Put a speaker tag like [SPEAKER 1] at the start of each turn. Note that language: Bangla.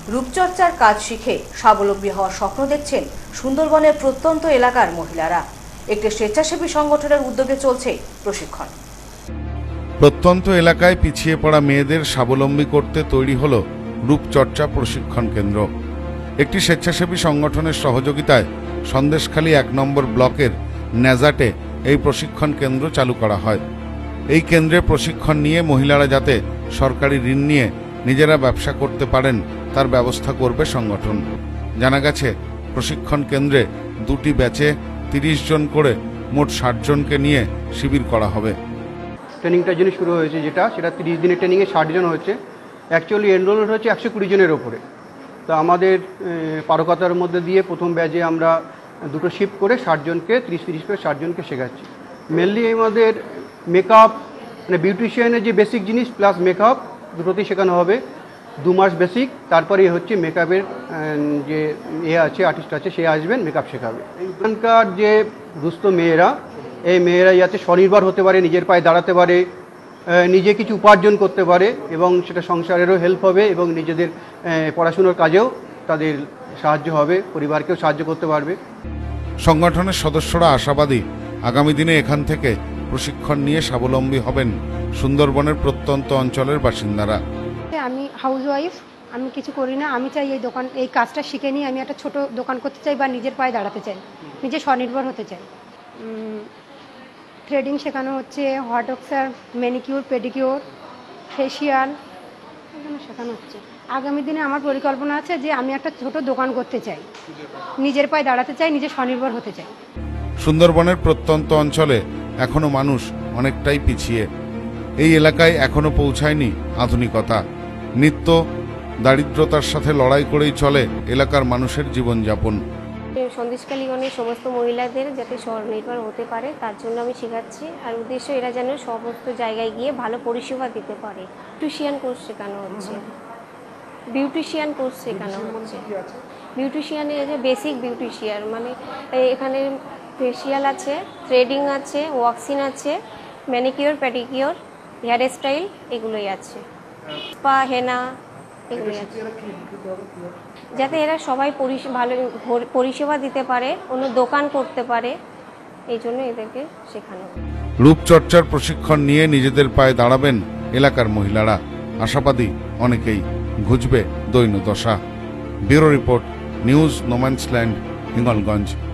[SPEAKER 1] রূপচর্চার কাজ শিখে স্বাবলম্বী হওয়ার স্বপ্ন দেখছেন সুন্দরবনের প্রত্যন্ত এলাকার মহিলারা। একটি স্বেচ্ছাসেবী সংগঠনের উদ্যোগে চলছে প্রশিক্ষণ।
[SPEAKER 2] প্রত্যন্ত এলাকায় পিছিয়ে পড়া মেয়েদের স্বাবলম্বী করতে তৈরি হলো রূপচর্চা প্রশিক্ষণ কেন্দ্র। একটি স্বেচ্ছাসেবী সংগঠনের সহযোগিতায় সন্দেশখালী ১ নম্বর ব্লকের ন্যাজাটে এই প্রশিক্ষণ কেন্দ্র চালু করা হয়। এই কেন্দ্রে প্রশিক্ষণ নিয়ে মহিলারা যাতে সরকারি ঋণ নিয়ে নিজেরা ব্যবসা করতে পারেন তার ব্যবস্থা করবে সংগঠন। জানা গেছে, প্রশিক্ষণ কেন্দ্রে 2টি ব্যাচে 30 জন করে মোট 60 জনকে নিয়ে শিবির করা হবে।
[SPEAKER 3] ট্রেনিংটা যিনি শুরু হয়েছে সেটা 30 দিনের ট্রেনিংয়ে 60 জন হচ্ছে। অ্যাকচুয়ালি এনরোলমেন্ট হচ্ছে 120 জনের ওপরে। তো আমাদের পারকতার মধ্যে দিয়ে প্রথম ব্যাচে আমরা 2টো শিফট করে 60 জনকে 30 করে 60 জনকে শেখাচ্ছি। মেনলি আমাদের মেকআপ মানে বিউটিশিয়ানের যে বেসিক জিনিস প্লাস মেকআপ দুটোতেই শেখানো হবে। 2 মাস বেসিক, তারপরে হচ্ছে মেকআপের যে আছে আর্টিস্ট আছে সে আসবেন মেকআপ শেখাবে। এখানকার যে দুস্থ মেয়েরা, এই মেয়েরা যাতে স্বনির্ভর হতে পারে, নিজের পায়ে দাঁড়াতে পারে, নিজে কিছু উপার্জন করতে পারে এবং সেটা সংসারেরও হেল্প হবে এবং নিজেদের পড়াশোনার কাজেও তাদের সাহায্য হবে, পরিবারকেও সাহায্য করতে পারবে।
[SPEAKER 2] সংগঠনের সদস্যরা আশাবাদী আগামী দিনে এখান থেকে প্রশিক্ষণ নিয়ে স্বাবলম্বী হবেন সুন্দরবনের প্রত্যন্ত অঞ্চলের বাসিন্দারা।
[SPEAKER 4] আমি হাউসওয়াইফ, আমি কিছু করি না। আমি চাই এই কাজটা শিখে নিয়ে আমি একটা ছোট দোকান করতে চাই বা নিজের পায়ে দাঁড়াতে চাই, নিজে স্বনির্ভর হতে চাই। থ্রেডিং শেখানো হচ্ছে, হট অক্সার, ম্যানিকিউর, পেডিকিউর, ফেসিয়াল এগুলো শেখানো হচ্ছে। আগামী দিনে আমার পরিকল্পনা আছে যে আমি একটা ছোট দোকান করতে চাই, নিজের পায়ে দাঁড়াতে চাই, নিজে স্বনির্ভর হতে চাই।
[SPEAKER 2] সুন্দরবনের প্রত্যন্ত অঞ্চলে এখনো মানুষ অনেকটাই পিছিয়ে। এই এলাকায় এখনো পৌঁছায়নি আধুনিকতা। নিত্য দারিদ্রতার সাথে লড়াই করেই চলে এলাকার মানুষের জীবনযাপন।
[SPEAKER 5] সন্দেশখালীগণের সমস্ত মহিলাদের যাতে স্বনির্ভর হতে পারে তার জন্য আমি শেখাচ্ছি। আর উদ্দেশ্য এরা যেন সমস্ত জায়গায় গিয়ে ভালো পরিষেবা দিতে পারে। বিউটিশিয়ান কোর্স শেখানো হচ্ছে, বিউটিশিয়ান কোর্স শেখানো হচ্ছে। বিউটিশিয়ানে যে বেসিক বিউটিশিয়ান মানে এখানে ফেসিয়াল আছে, থ্রেডিং আছে, ওয়াক্সিং আছে, ম্যানিকিওর, পেডিকিওর, হেয়ার স্টাইল এগুলোই আছে, স্পা, হেনা এগুলোই আছে, যাতে এরা সবাই ভালো পরিষেবা দিতে পারে, অন্য দোকান করতে পারে, এই জন্য এদেরকে শেখানো।
[SPEAKER 2] রূপচর্চার প্রশিক্ষণ নিয়ে নিজেদের পায়ে দাঁড়াবেন এলাকার মহিলারা। আশাবাদী অনেকেই, ঘুচবে দৈন্যদশা। Bureau report, news no man's land, Hingalganj.